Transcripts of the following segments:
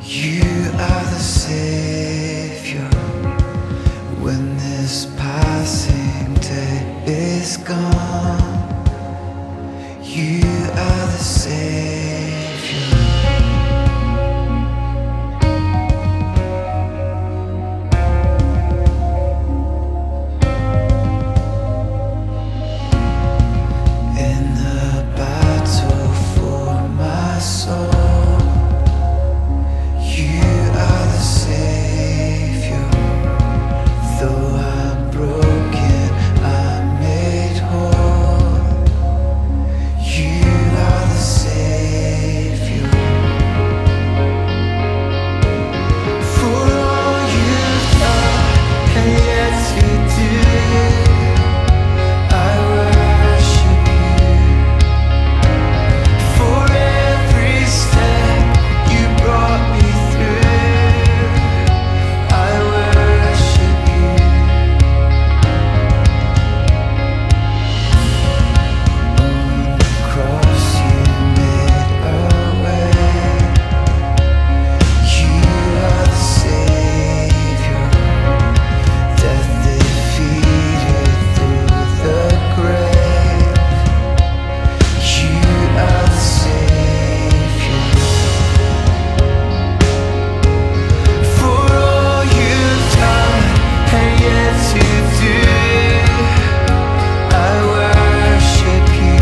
You are the Savior when this passing day is gone. You are the Savior. In the battle for my soul, you are the Savior. Though I'm broken, I'm made whole. You are the Savior. For all you've done and yet to do, I worship you. For every step you brought me through, I worship you. On the cross you made a way. You are the Savior. Death defeated through the grave. You are the Savior. For all you've done and yet to do, I worship you.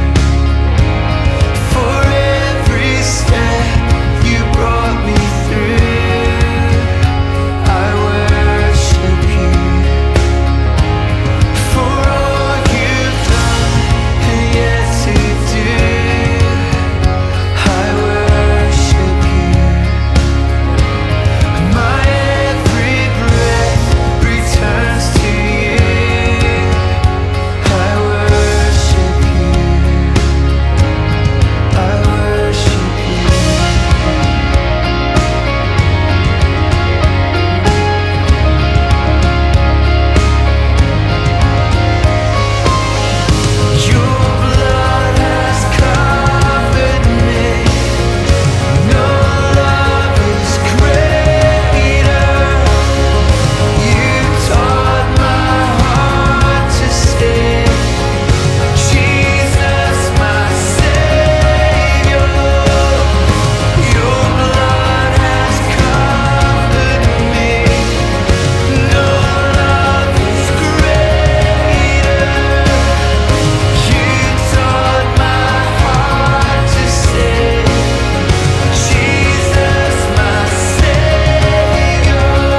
For every step you brought me through, I worship you. For all you've done and yet to do, I worship you. My every breath returns to you. I worship you. I worship you. Your blood has covered me. No love is greater. You taught my heart to sing. Jesus, my Savior. Your blood has covered me. No love is greater. You taught my heart to sing. Jesus, my Savior.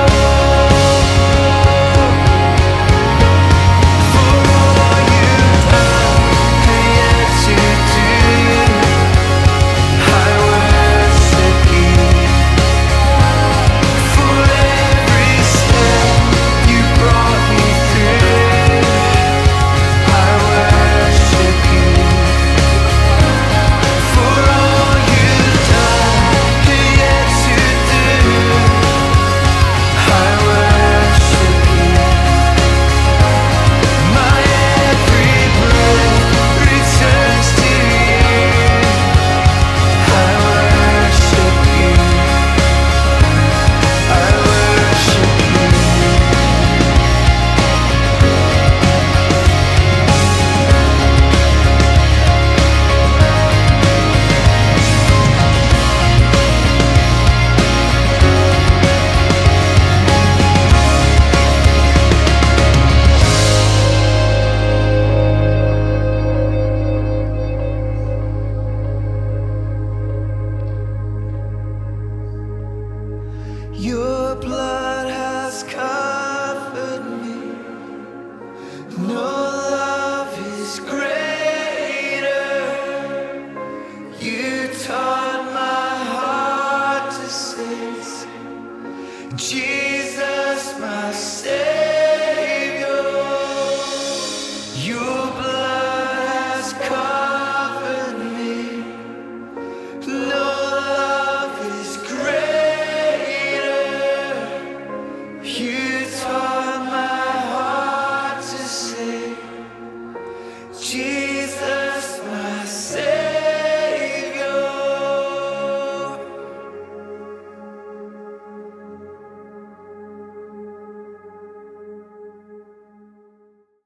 For all you've done and yet to do, I worship you. For every step you brought me through, I worship you. For all you've done and yet to do, I worship you. My every breath returns to you. I worship you. I worship you. Your blood has covered me. No love is greater. You taught my heart to sing. Jesus, my Savior.